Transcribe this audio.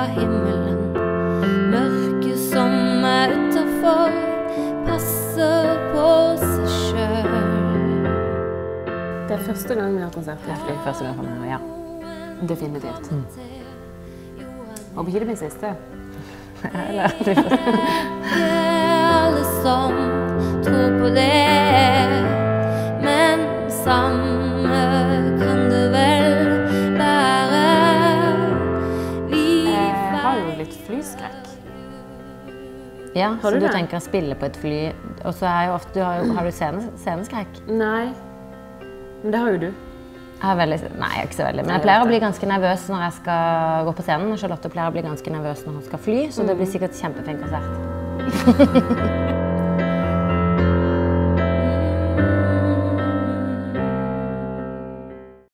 himmelen. Mørke som utenfor, passer på seg selv. Det første gang vi har konsert. Det er første gang for meg, ja. Definitivt. Og ikke det min siste. Eller det første. Det er alle som tror på det, men samme kan det vel være. Jeg har jo litt flyskrekk. Ja, Har så du du det? tenker å spille på et fly, og så er jo ofte, har du sceneskrekk? Nei, men det har jo du. Jeg er veldig, nei, jeg er ikke så veldig, men jeg pleier å bli ganske nervøs når jeg skal gå på scenen, og Charlotte pleier å bli ganske nervøs når hun skal fly, så det blir sikkert kjempefin konsert.